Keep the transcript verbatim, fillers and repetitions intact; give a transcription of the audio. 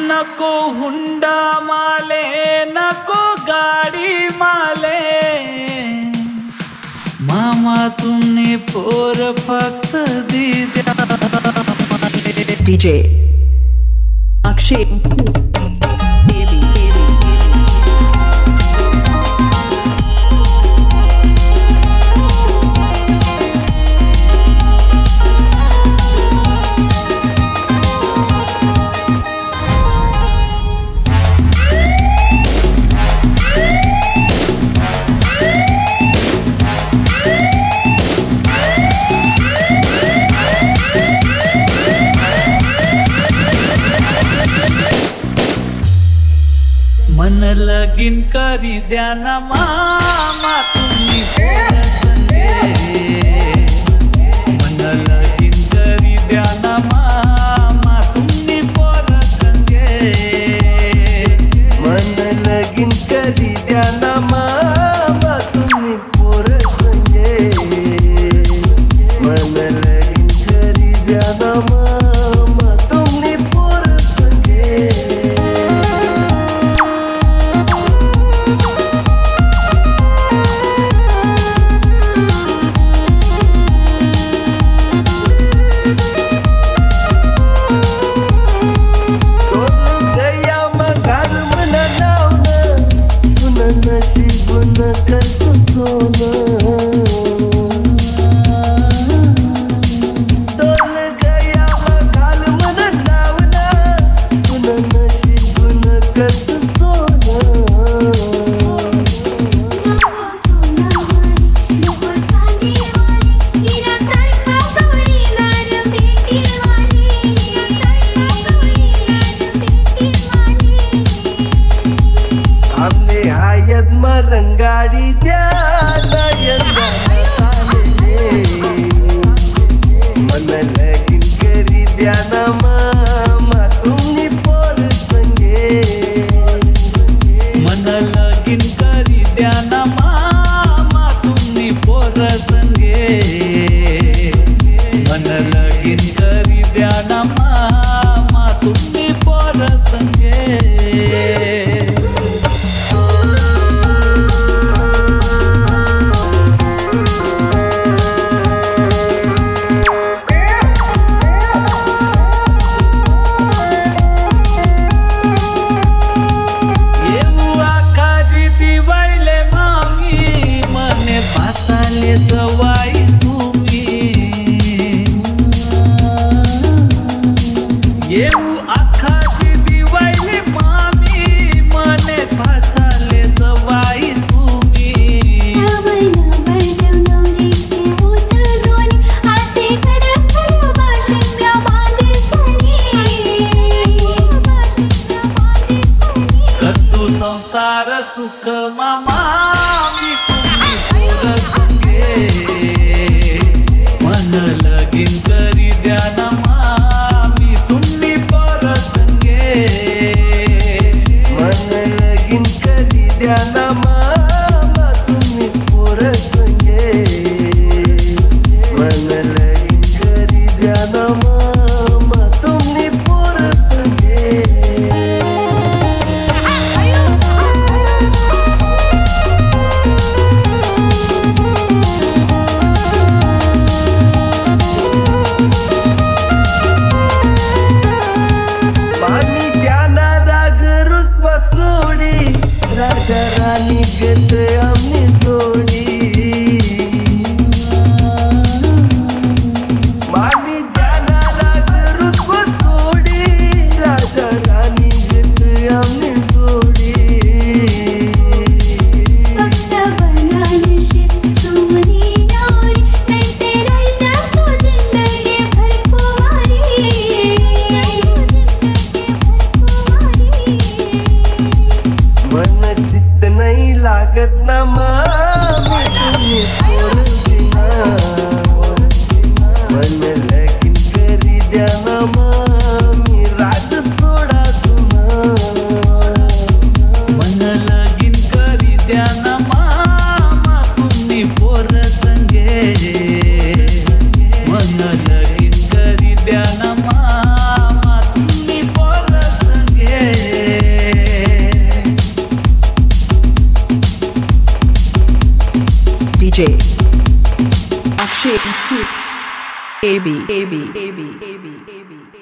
नको हुंडा माले नको गाडी माले, मामा तुमने पोर फक्त दी द्या। डी जे अक्षय बेबी मन लगीन करी द्या ना मामा तुम्ही पोर संगे, मन लगीन करी द्या ना मामा तुम्ही पोर संगे, मन लगीन करी द्या ना मामा तुम्ही पोर संगे, मन लगीन करी द्या ना मामा तुम्ही पोर संगे। रंगाडी द्या यंदा चालले, मन लगीन करी द्या ना मामा तुम्ही पोर संगे, मन लगीन करी द्या ना मामा तुम्ही पोर संगे, मन लगीन करी द्या ना मामा तुम्ही पोर संगे। जवाई तुम्ही येऊ आखाची दिवाळी मामी, मने फाचाले जवाई तुम्ही, करतो संसार सुख मामा मी तुम्ही पोर संगे, मन लगीन करी द्या ना मामी तुम्ही पोर संगे, मन लगीन करी द्या ना मामा तुम्ही पोर संगे, मन लगीन करी द्या ना मामा तुम्ही पोर संगे। राजा रानी गत आमने जोडी, मामी जाना राग रुसवा सोडी, राजा रानी गत आमने जोडी, फक्त बनाने शे तुम्ही नवरी, नाही ते राहिला तो जिंदगी भर कुवारी, मन चित्त नहीं लागत Akshay, A B, A B, A B, A B, A B.